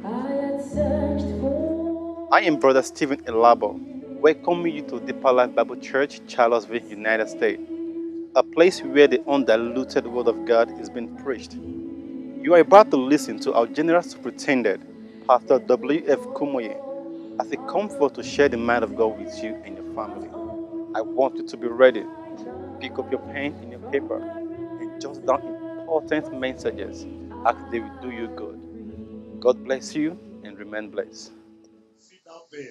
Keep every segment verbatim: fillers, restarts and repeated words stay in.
I am Brother Stephen Elabo, welcoming you to Deeper Life Bible Church, Charlottesville, United States, a place where the undiluted Word of God is being preached. You are about to listen to our General Superintendent, Pastor W F Kumoye, as he comes forth to share the mind of God with you and your family. I want you to be ready. Pick up your pen and your paper and jot down important messages as they will do you good. God bless you and remain blessed. Sit down there.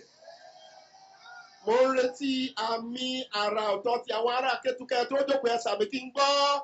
Mo ń retí àmì àrà ọ̀tọ̀ tí àwọn ará Kétúkẹ́ tó jókòó ẹ̀ sàmì kí n gbọ́.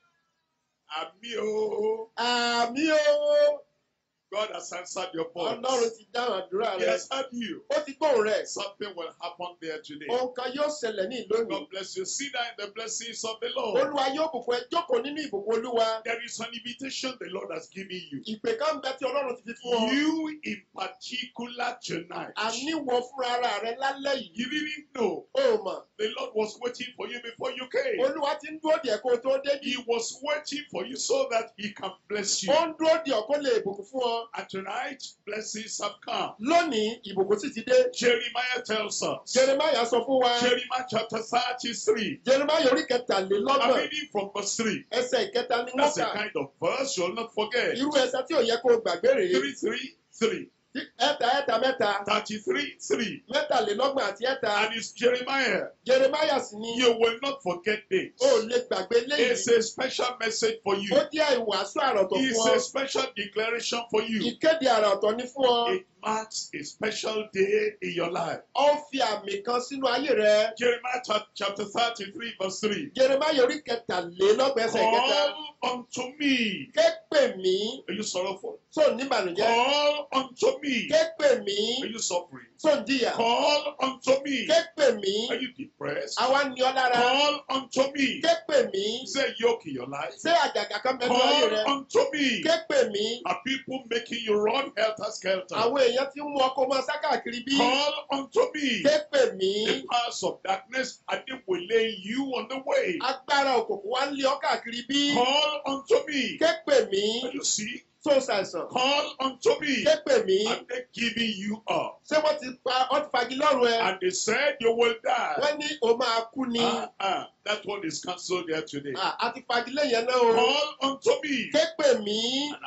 Àmì o. Àmì o. God has answered your voice. Ọlọ́run ti dáhùn àdúrà rẹ. He has heard you. Ó ti gbóhùn rẹ̀. Something will happen there today. Ohun kan yóò ṣẹlẹ̀ ní ìlú òní. God bless you. Sit down in the blessings of the Lord. Olúwa yóò bùkún ẹ jókòó nínú ìbùkún Olúwa. There is an invitation the Lord has given you. Ìpè kan bẹ tí Ọlọ́run ti fi fún ọ. You in particular tonight. Àníwọ̀ fúnra ara rẹ lálẹ́ yìí. You didn't know. O mọ̀. The Lord was waiting for you before you came. Olúwa ti ń dúró díẹ̀ kó o tó dé. He was waiting for you so that he can bless you. Ó ń dúró díẹ̀ kó lè bùkún fún ọ. And tonight, blessings have come. Lónìí, ìbùkún sì ti dé. Jeremiah tells us. Jeremiah sọ fún wa. Jeremiah chapter thirty-three. Jeremiah orí kẹtàlélọ́gbọ̀n. I'm reading from verse three. Ẹsẹ̀ ìkẹta ni wọ́n kà. That's a kind of verse you'll not forget. Irú ẹsẹ̀ tí ò yẹ kó o gbàgbé rèé. Three three three. Ẹ̀ta ẹ̀ta mẹ́ta. Thirty-three three. Mẹ́tàlélọ́gbọ̀n àti ẹ̀ta. And it's Jeremiah. Jeremiah sì ni. You will not forget this. O lè gbàgbé léyìí. It's a special message for you. Ó jẹ́ ìwàásù àròtọ̀ fún ọ. It's a special declaration for you. Ìkéde àròtọ̀ ni fún ọ. It marks a special day in your life. Ó fi àmì kan sínú ayé rẹ. Jeremiah chapter thirty-three verse three. Jeremiah orí kẹtàlélọ́gbọ̀n ẹsẹ̀ kẹta. Call unto me. Ké pè mí. Are you sorrowful? So ní ìbànújẹ́. Call unto me. Ké pè mí. Are you suffering? So ń jìyà. Call unto me. Ké pè mí. Are you depressed? Àwa ni ọ lára. Call unto me. Ké pè mí. Is there a yoke in your life? Ṣé àjàgà kan bẹ ní ayé rẹ? Call unto me. Ké pè mí. Are people making you run helter skelter? Àwọn èèyàn ti ń mú ọkọ máa sá káàkiri bí. Call unto me. Ké pè mí. The powers of darkness are they will lay you on the way. Agbára òkùnkùn wá ń lé ọ káàkiri bí. Call unto me. Ké pè mí. Are you sick? So ṣàìsàn. Call unto me. Ké pè mí. And they giving you up. Ṣé wọ́n ti pa ọ́ ti fagi lọ́rùn ẹ? And they said you will die. Wọ́n ní o máa kú ni. Ah ah that one is cancelled here today. Ah a ti fagi lẹ́yìn náà o. Call unto me. Ké pè mí. And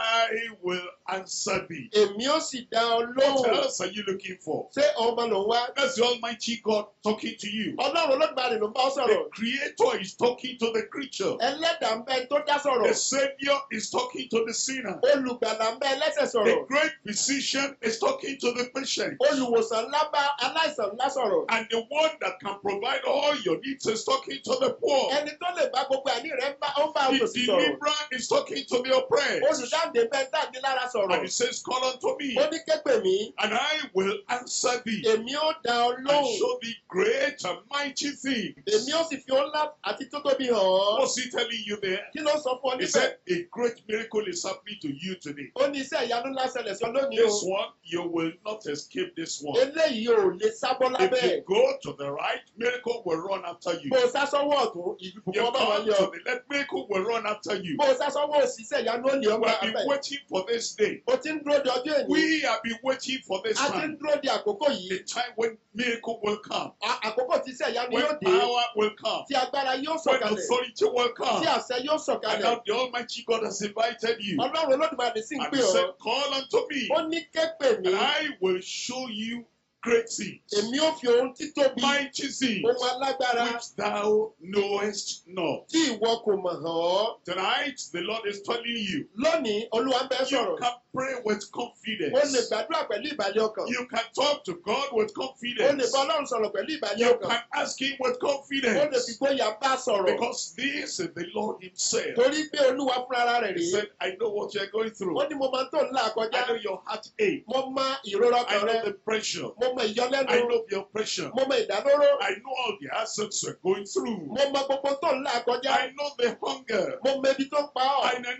I will answer thee. Èmi ó sì dá ọ lóhùn. What else are you looking for? Ṣé ọmọ ló ń wá? That's the Almighty God talking to you. Ọlọ́run Olódùmarè ló ń bá ọ sọ̀rọ̀. The Creator is talking to the creature. Ẹlẹ́dàá ń bẹ tó dá sọ̀rọ̀. The Saviour is talking to the sinner. Olùgbàlà ń bẹ ẹlẹ́ṣẹ̀ sọ̀rọ̀. The great physician is talking to the patient. Olùwòsàn ńlá bá aláìsàn ńlá sọ̀rọ̀. And the one that can provide all your needs is talking to the poor. Ẹni tó lè bá gbogbo àní rẹ̀ ń bá ó ń bá òtòṣì sọ̀rọ̀. The deliverer is talking to the oppressed. Olùdáǹdè bẹ́ẹ̀ dáǹdè lára sọ̀rọ̀. And he says call unto me. Ó ní ké pè mí. And I will answer thee. Èmi ó dá ọ lóhùn. And show thee great and mighty things. Èmi ó sì fi ọlá àti tótóbi hàn ọ́. What's he telling you there? Kí ló sọ fún ọ níbẹ̀? He said a great miracle is happening to you today. Ó ní iṣẹ́ ìyanu ńlá ṣẹlẹ̀ sí ọ lónìí o. This one you will not escape this one. Eléyìí ò lè sábọ́ lábẹ́. If you go to the right, miracle will run after you. Bó o sá sọ́wọ́ ọ̀tún, ìbùkún ọba wà lé ọ. You come to the left, miracle will run after you. Bó o sá sọ́wọ́ òsì, iṣẹ́ ìyanu ó lè ọ. We have been waiting for this day. O ti ń dúró de ọjọ́ èyí. We have been waiting for this time. A ti ń dúró de àkókò yìí. The time when miracle will come. Àkókò tí iṣẹ́ ìyanu yóò dé. When power will come. Tí agbára yóò sọ̀kalẹ̀. When authority will come. Tí àṣẹ yóò sọ̀kalẹ̀. And now the Almighty God has invited you. Ọlọ́run Olódùmarè sì ń pè ọ́. And he said, call unto me. Ó ní ké pè mí. And I will show you great things. Èmi ó fi ohun títóbi. Mighty things. Ohun alágbára. Which thou knowest not. Tí ìwọ kò mọ̀ hàn. Tonight the Lord is telling you. Lónìí Olúwa ń bẹ sọ̀rọ̀. You can pray with confidence. O lè gbàdúrà pẹ̀lú ìbàlẹ̀ ọkàn. You can talk to God with confidence. O lè bá Ọlọ́run sọ̀rọ̀ pẹ̀lú ìbàlẹ̀ ọkàn. You can ask him with confidence. O lè fi gbóyà bá sọ̀rọ̀. Because this is the Lord himself. Torí pé Olúwa fúnra rẹ̀ rí. He said, I know what you are going through. Ó ní mo máa tó ńlá àkọjá. I know your heart ache. Mo mọ ìrora kan rẹ. I know the pressure. Mo mọ ìyọlẹ́nu. I know the oppression. Mo mọ ìdádóró. I know all the assets you are going through. Mo mọ gbogbo tó ńlá àkọjá. I know the hunger. Mo mọ ibi tó ń pa ọ́. And I know the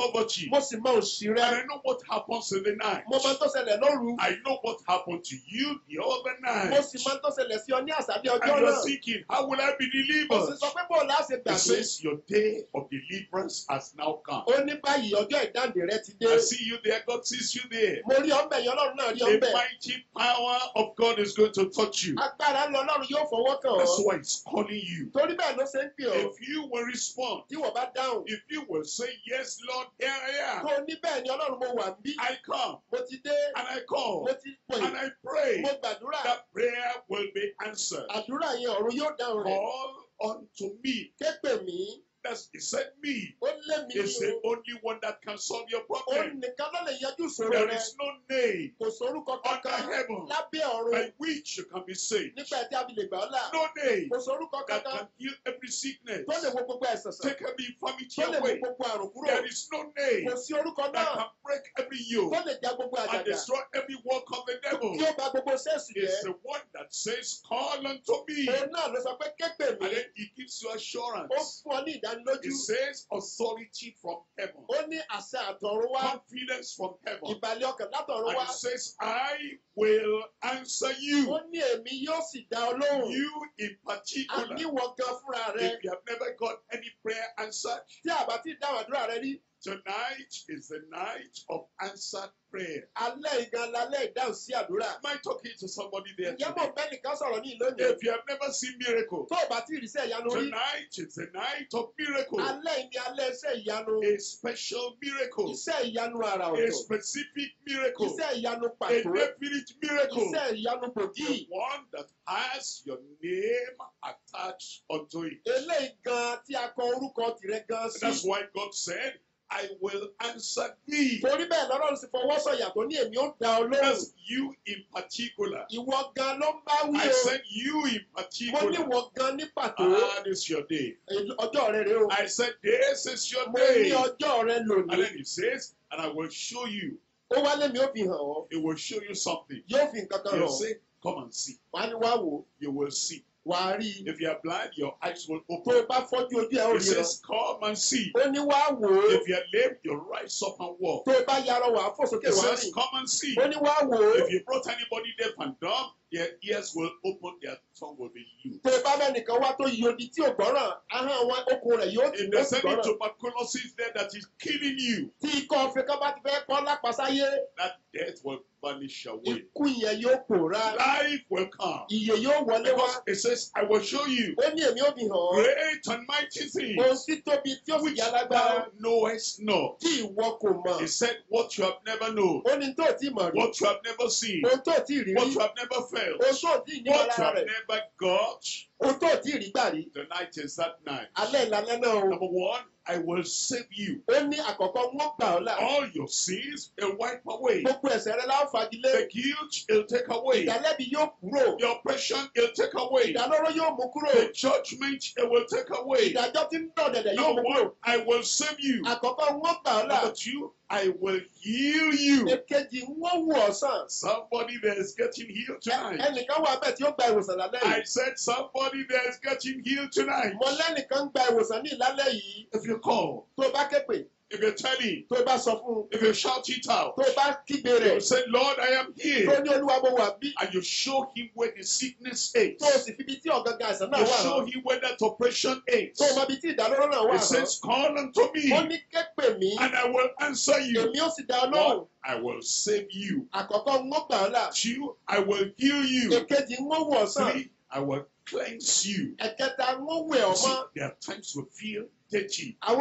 poverty. Mo sì mọ òṣì rẹ. And I know what happens in the night. Mo mọ tó ṣẹlẹ̀ lóru. I know what happened to you the other night. Mo sì mọ tó ṣẹlẹ̀ sí ọ ní àṣálẹ́ ọjọ́ náà. And you're thinking, how will I be delivered? Mo sì sọ pé bó o láṣẹ gbàgbé. It says your day of deliverance has now come. Ó ní báyìí ọjọ́ ìdáǹdè rẹ ti dé. I see you there. God sees you there. Mo rí ọ̀nbẹ yẹn Ọlọ́run náà rí ọ̀nbẹ. The mighty power of God is going to touch you. Agbára ńlọ Ọlọ́run yóò fọwọ́ kàn ọ́. That's why He's calling you. Torí bẹ́ẹ̀ ló ṣe ń pè ọ́. If you will respond. Tí wọ́n bá dáhùn. If you will say yes, Lord, here I am. Tó ní bẹ́ẹ̀ ni Ọlọ́run mo wà bí. I come. Mo ti dé. And I call. Mo ti pè. And I pray. Mo gbàdúrà. That prayer will be answered. Àdúrà yẹn ọ̀run yóò dáhùn rẹ̀. Call unto me. Képe mi. That's, he said me. Is the only one that can solve your problem. There is no name under heaven by which you can be saved. No name that can heal every sickness, take every infirmity away. There is no name that can break every yoke and destroy every work of the devil. It's the one that says, call unto me. And then he gives you assurance. It says authority from heaven. Confidence from heaven. And it says, I will answer you. You in particular. If you have never got any prayer answered, tonight is the night of answered prayer. Am I talking to somebody there today? If you have never seen miracle, tonight is the night of miracle. A special miracle. A specific miracle. A definite miracle. The one that has your name attached unto it. That's why God said, I will answer thee. That's you in particular. I said you in particular. Ah, this is your day. I said this is your day. And then he says, and I will show you. It will show you something. You'll say, come and see. You will see. If you are blind, your eyes will open. It says, come and see. If you are lame, you rise up and walk. It says, come and see. If you brought anybody deaf and dumb, their ears will open, their tongue will be loose. If there's any tuberculosis there that is killing you, that death will vanish away. Life will come. Because it says, I will show you great and mighty things which thou knowest not. It said, what you have never known, what you have never seen, what you have never felt, what you have never got. The night is that night. Number one, I will save you. All your sins will wipe away. The guilt will take away. The oppression will take away. The judgment it will take away. Number one, I will save you. Number two, I will heal you. Somebody that is getting healed tonight. I said somebody that is getting healed tonight. If you call, if you tell him, if you shout it out, you say, Lord, I am here. And you show him where the sickness is. You show him where that oppression is. It says, call unto me, and I will answer you. One, I will save you. Two, I will heal you. Three, I will cleanse you. See, there are times we feel dirty. Can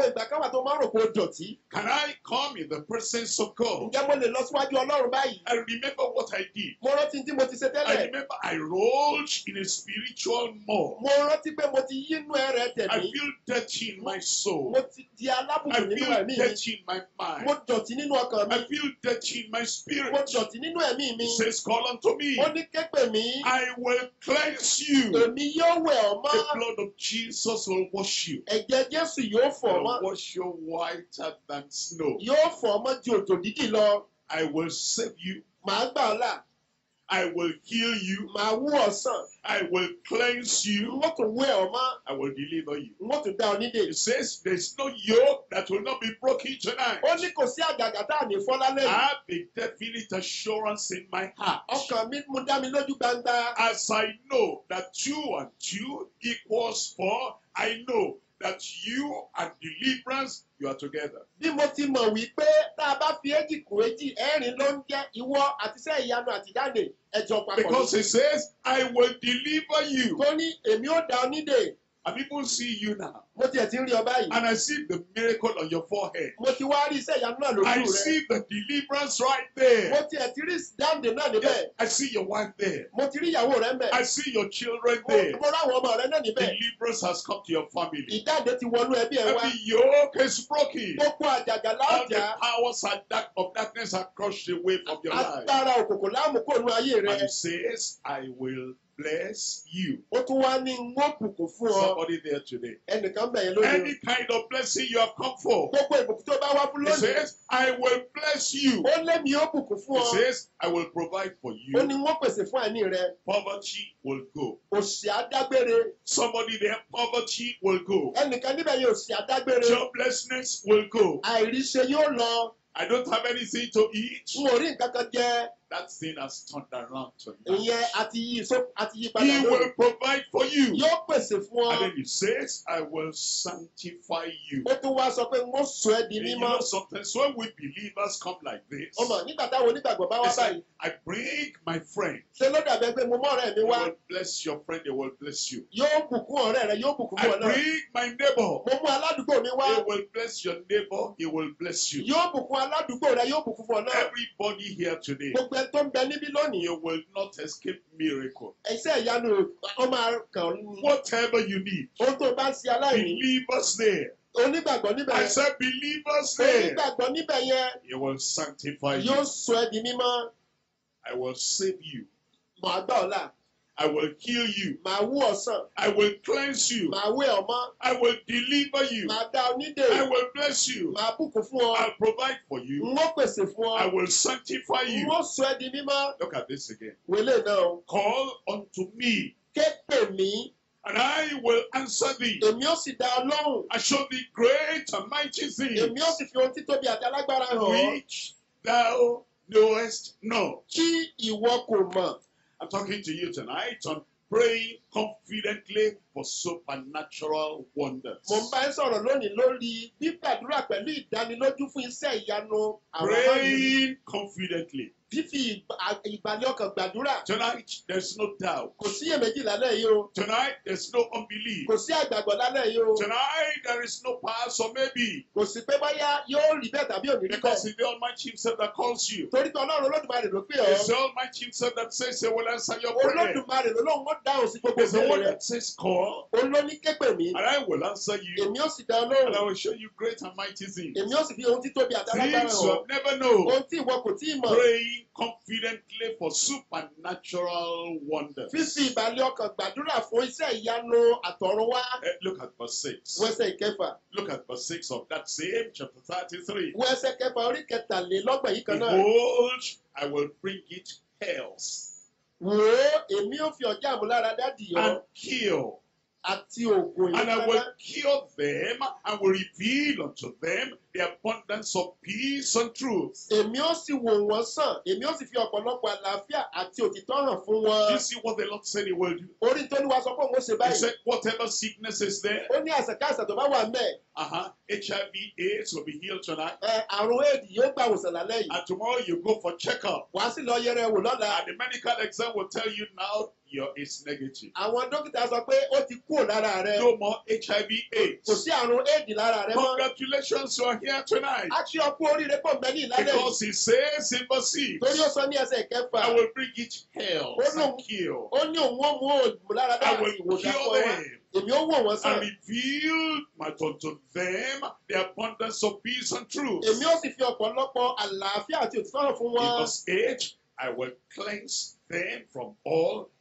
I come in the presence of God? I remember what I did. I remember I rolled in a spiritual mud. I feel dirty in my soul. I feel dirty in my mind. I feel dirty in my spirit. It says, call unto me. I will cleanse you. The blood of Jesus will wash you. Will wash you whiter than snow. I will save you. I will heal you. Màá wú ọ sàn. I will cleanse you. Wọ́n tún wẹ̀ ọ́ mọ́. I will deliver you. Wọ́n tún dá ọ nídè. It says there is no yoke that will not be broken tonight. Ó ní kò sí àjàgà tá à ní fọ́ lálẹ́ yìí. I have a definite assurance in my heart. Ọkàn mi mú dá mi lójú gbangba. As I know that two and two equals four, I know that you and deliverance, you are together. Bí mo ti mọ̀ wípé tá a bá fi èjì kún èjì ẹ̀rin ló ń jẹ́ ìwọ àti iṣẹ́ ìyanu àti ìdáǹdè ẹjọ́ papọ̀. Because it says, I will deliver you. Tó ní èmi ó dá ọ nídè. And people see you now. Mo tiẹ̀ ti ń rí ọ báyìí. And I see the miracle on your forehead. Mo ti wá rí iṣẹ́ ìyanu náà lójú rẹ. I see the deliverance right there. Mo tiẹ̀ ti rí ìdáǹdè náà níbẹ̀. I see your wife there. Mo ti rí ìyàwó rẹ ńbẹ̀. I see your children there. Mo ráwọn ọmọ rẹ náà níbẹ̀. Deliverance has come to your family. Ìdáǹdè ti wọnú ẹbí ẹ wá. Every yoke is broken. Gbogbo àjàgà láàjà. All the powers and dark of darkness are crushed away from your life. Agbára òkùnkùn láàmú kò nú ayé rẹ. And it says, I will bless you. Somebody there today. Any kind of blessing you have come for. It says, I will bless you. It says, I will provide for you. Poverty will go. Somebody there, poverty will go. Joblessness will go. I don't have anything to eat. That thing has turned around tonight. He will provide for you. And then he says, I will sanctify you. And you know, sometimes when we believers come like this, it's like, I bring my friend. They will bless your friend, they will bless you. I bring my neighbor. They will bless your neighbor, he will bless you. Everybody here today, you will not escape miracle. Whatever you need, believers there. I said believers there. He will sanctify you. I will save you. I will heal you. I will cleanse you. I will deliver you. I will bless you. I'll provide for you. I will sanctify you. Look at this again. Call unto me. And I will answer thee. I show thee great and mighty things which thou knowest not. I'm talking to you tonight on praying confidently for supernatural wonders. Praying confidently. Tonight, there's no doubt. Tonight, there's no unbelief. Tonight, there is no pass or maybe. Because it's the Almighty Himself that calls you. It's the Almighty Himself that says He will answer your prayer. It's the one that says call, and I will answer you, and I will show you great and mighty things. Things you have never known. Praying confidently for supernatural wonders. Uh, look at verse six. Look at verse six of that same chapter thirty-three. Behold, I will bring it health and cure. And I will cure them and will reveal unto them the abundance of peace and truth. You see what the Lord said He will do? He said, whatever sickness is there, uh-huh, H I V AIDS will be healed tonight. And tomorrow you go for checkup. And the medical exam will tell you now your is negative. No more H I V AIDS. Congratulations, you are here tonight. Because He says in verse six, I will bring it health and cure. I will cure them and reveal my unto them the abundance of peace and truth. In verse eight, I will cleanse them from all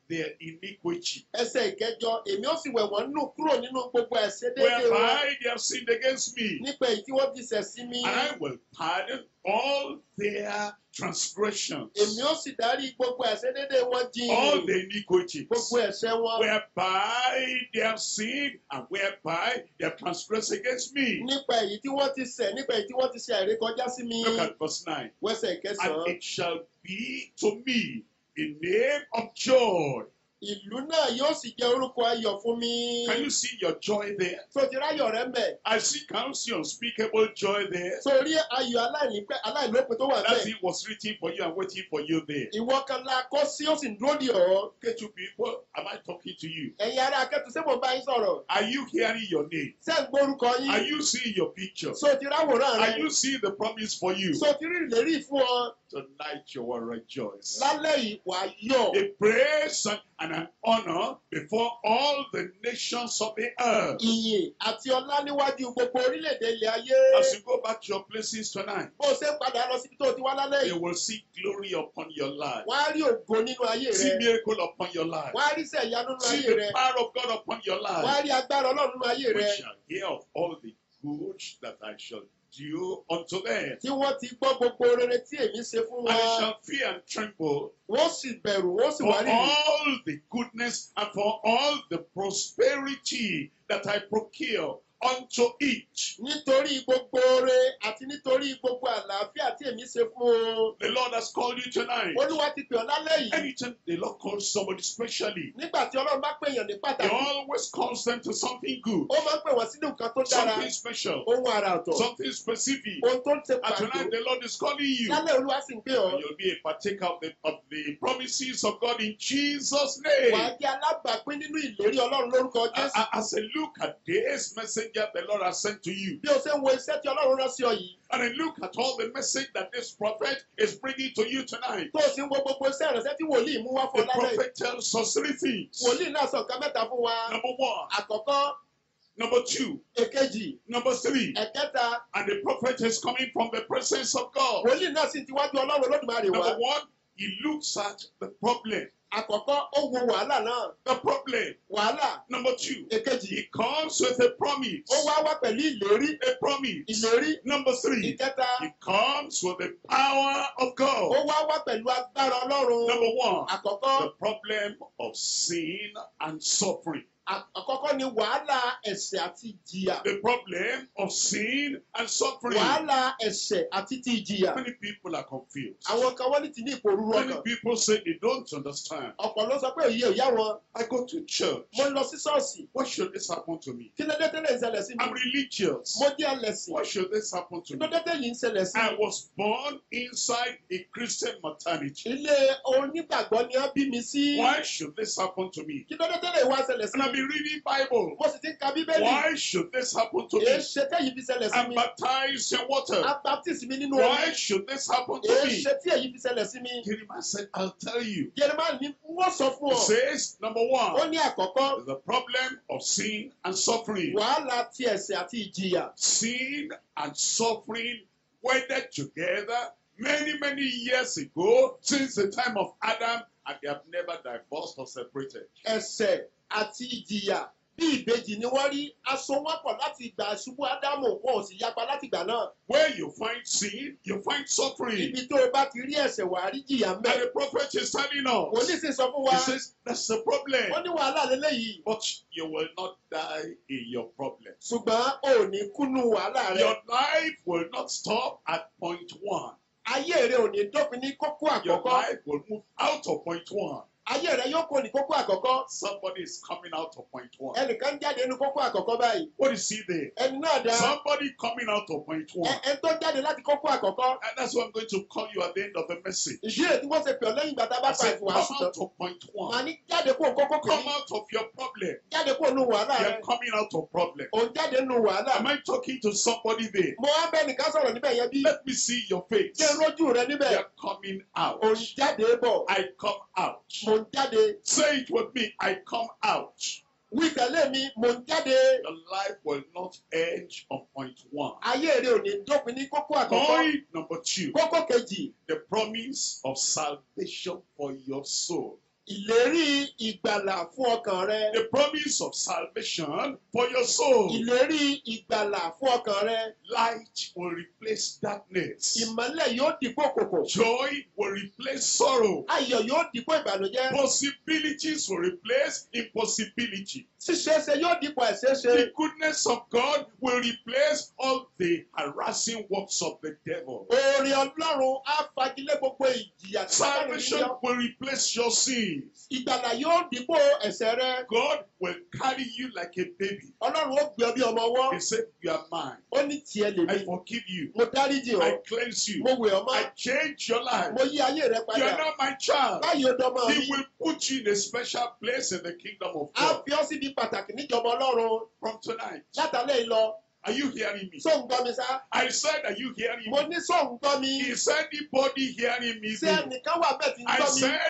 their iniquity, Ẹsẹ̀ ìkẹjọ, èmi ó sì wẹ̀ wọ́n nù kúrò nínú gbogbo ẹ̀ṣẹ̀ déédéé wọn. whereby they have sinned against me, Nípa èyí tí wọ́n fi ṣẹ̀ sí mi. and I will pardon all their transgressions, Èmi ó sì dárí gbogbo ẹ̀ṣẹ̀ déédéé wọn jìn. all the iniquities, Gbogbo ẹ̀ṣẹ̀ wọn. whereby they have sinned and whereby they have transgressed against me. Nípa èyí tí wọ́n ti ṣẹ̀, nípa èyí tí wọ́n ti ṣe àìrékọjá sí mi. Look at verse nine. Wẹ́sẹ̀ And ìkẹsàn-án. it shall be to me a name of joy. Ìlú náà yóò sì jẹ́ orúkọ ayọ̀ fún mi. Can you see your joy there? So ti ráyọ̀ rẹ̀ ń bẹ̀. I see, can you see unspeakable joy there? Sórí ayọ̀ aláìnípẹ́ aláìlópin tó wà That bẹ́ẹ̀. thing was written for you and waiting for you there. Ìwọ kan la kọ́ sí ó sì ń dúró dì ọ́. Okay, you people, am I talking to you? Ẹ̀yin ará akẹ́tù ṣé mo bá yín sọ̀rọ̀? Are you hearing your name? Ṣé ń gbórúkọ yín? Are you seeing your picture? So ti ráwòrán Are rẹ̀? you seeing the promise for you? So ti rí ìlérí fún ọ? Tonight you will rejoice. Lálẹ́ yìí wà á yọ̀. A praise and and an honor before all the nations of the earth. Ìyìn àti ọlá níwájú gbogbo orílẹ̀-èdè ilẹ̀ ayé. As you go back to your places tonight, Bó o ṣe ń padà lọ síbi tó o ti wá lálẹ́ you yìí. will see glory upon your life. Wà á rí ògo nínú ayé See rẹ̀. miracle upon your life. Wà á rí iṣẹ́ ìyanu nínú See ayé the rẹ̀. power of God upon your Wà á life. rí agbára Ọlọ́run nínú ayé We rẹ̀. shall hear of all the good that I shall do unto them. Tí wọ́n ti gbọ́ gbogbo rere tí èmi ṣe fún And they wọn. shall fear and tremble Wọ́n sì bẹ̀rù, wọ́n sì for wá rí. all the goodness and for all the prosperity that I procure unto each. Nítorí gbogbo oore àti nítorí gbogbo àlàáfíà tí èmi ṣe fún o. The Lord has called you tonight. Olúwa ti pè ọ́ lálẹ́ yìí. Anytime the Lord calls somebody specially, Nígbà tí Ọlọ́run bá pèèyàn ní He pàtàkì, always calls them to something good, ó máa ń pè wọ́n sínú nǹkan tó dára, something special, ohun àrà ọ̀tọ̀, something specific. ohun tó ń ṣe And pàtó. tonight the Lord is calling you. Lálẹ́ Olúwa sì ń pè ọ́. And you'll be a partaker of the, of the promises of God in Jesus' Wà á name. jẹ́ alábàápín nínú ìlérí Ọlọ́run lórúkọ A- Jésù. a- As I look at this messenger the Lord has sent to you, Bí o ṣe ń wo iṣẹ́ tí Ọlọ́run rán sí ọ yìí, and I look at all the message that this prophet is bringing to you tonight, tó o sì ń wo gbogbo iṣẹ́ ìránṣẹ́ tí wòlíì mú wá fún the ọ lálẹ́ yìí. prophet tells us three things. Wòlíì náà sọ nǹkan mẹ́ta fún wa. Number one, Àkọ́kọ́, number two, èkejì, number three. ẹ̀kẹta. And the prophet is coming from the presence of God. Wòlíì náà sì ti wájú Ọlọ́run Olódùmarè wá. Number one, he looks at the problem. Àkọ́kọ́, ó wo wàhálà náà. The problem. Wàhálà. Number two, Èkejì, he comes with a promise. ó wá wá pẹ̀lú ìlérí. A promise. Ìlérí. Number three, Ìkẹta, he comes with the power of ó God. wá wá pẹ̀lú agbára Ọlọ́run. Number one, Àkọ́kọ́, the problem of sin and suffering. à- àkọ́kọ́ ni wàhálà ẹ̀ṣẹ̀ àti ìjìyà. The problem of sin and suffering. Wàhálà ẹ̀ṣẹ̀ àti ti ìjìyà. Many people are confused. Àwọn kan wọ́n ní ti ní ìpòrúurú Many ọkàn. people say they don't understand. Ọ̀pọ̀ ló sọ pé òye ìyá wọn. I go to church. Mo ń lọ sí ṣọ́ọ̀ṣì. What should this happen to me? Kí ló dé tẹ́lẹ̀ ń ṣẹlẹ̀ sí mi? I'm religious. Mo jẹ́ ẹlẹ́sìn. What should this happen to Kí ló me? dé tẹ́yìn ń ṣẹlẹ̀ sí I mi? was born inside a Christian maternity. Ilé onígbàgbọ́ ni wọ́n bí mi sí. Why should this happen to me? Kí ló dé tẹ́lẹ̀ ìwà ṣẹlẹ̀ sí And I've mi? been reading Bible. Mo sì ti ń ka Bíbélì. Why should this happen to Èé me? ṣe tẹ́yìn fi ṣẹlẹ̀ sí I'm mi. baptized in water. A baptist mi nínú Why omi. should this happen to Èé me? ṣe tí èyí fi ṣẹlẹ̀ sí mi. Jeremiah said, I'll tell you. Jeremiah ní wọ́n sọ fún It ọ. says, number Ó one, ní àkọ́kọ́, the problem of sin and suffering. wàhálà ti ẹ̀ṣẹ̀ àti ìjìyà. Sin and suffering wedded together many, many years ago, since the time of Adam, and they have never divorced or separated. Ẹ̀ṣẹ̀ àti ìjìyà bí ìbejì ni wọ́n rí aṣọ wọn pọ̀ láti ìgbà ṣubú Ádámù wọn ò sì yapa láti ìgbà náà. Where you find sin, you find suffering. Ibi tó o bá ti rí ẹ̀ṣẹ̀ wà á rí jìyà ń And bẹ̀. the prophet is telling Wòlíì us, sì sọ fún wa, he says, that's the problem. ó ní wàhálà lélẹ́yìí. But you will not die in your problem. Ṣùgbọ́n o ò ní kúnnú wàhálà rẹ. Your life will not stop at point one. Ayé rẹ ò ní dópin ní kókó Your àkọ́kọ́. life will move out of point one. Ayé rẹ yóò kó ní kókó àkọ́kọ́. Somebody is coming out of point one. Ẹnìkan jáde nínú kókó àkọ́kọ́ báyìí. What is he there? Ẹni náà dá. Somebody coming out of point one. Ẹ ẹ tó jáde láti kókó àkọ́kọ́. And that's what I'm going to call you at the end of the message. Ìdí èyí tí wọ́n ṣe pè ọ́ lẹ́yìn ìgbà tá a bá I pa said, come ìfìwàásù tán. out of point Màá one. ní jáde kó kókó Come kìíní. out of your problem. Jáde kó nù wàhálà You're rẹ. coming out of problem. Òun jáde nù wàhálà. Am I talking to somebody there? Mo wá bẹ́ẹ̀ nìkan sọ̀rọ̀ níbẹ̀ yẹn bí. Let me see your face. Ṣé rójú rẹ níbẹ̀? You're coming out. Òun jáde bọ̀. I come out. Mo ń jáde. Say it with me. I come out. Wí tẹ̀lé mi, mo ń jáde. Your life will not end on point one. Ayé rẹ ò ní dópin ní kókó àkọ́kọ́. Point number two. Kókó kejì, The promise of salvation for your soul. Ìlérí ìgbàlà fún ọkàn rẹ. The promise of salvation for your soul. Ìlérí ìgbàlà fún ọkàn rẹ. Light will replace darkness. Ìmọ́lẹ̀ yóò dípò òkùnkùn. Joy will replace sorrow. Ayọ̀ yóò dípò ìbànújẹ́. Possibilities will replace impossibility. Ṣíṣeéṣe yóò dípò àìṣeéṣe. The goodness of God will replace all the harassing works of the devil. Oore Ọlọ́run á fagilé gbogbo ìjìyà tí wọ́n bá Salvation nìyẹn. will replace your sins. Ìgbàlà yóò dípò ẹ̀ṣẹ̀ rẹ. God will carry you like a baby. Ọlọ́run ó gbé ọ bí ọmọ ọwọ́. He said, you are mine. Ó ní tiẹ̀ lèmi. I forgive you. Mo dáríjì ọ́. I cleanse you. Mo wẹ̀ ọ́ mọ́. I change your life. Mo yí ayé rẹ You padà. are not my child. Báyìí ó dọ́mọ He mi. will put you in a special place in the kingdom of Á God. fi ọ́ síbi pàtàkì níjọba Ọlọ́run. From tonight, Látàlẹ́ yìí lọ. are you hearing me? Sọ ń gbọ́ mi sá. I said, are you hearing Mo me? ní sọ ń gbọ́ mi. Is anybody hearing me? Ṣé ẹnìkan wà bẹ́ẹ̀ tí ń I gbọ́ mi? said,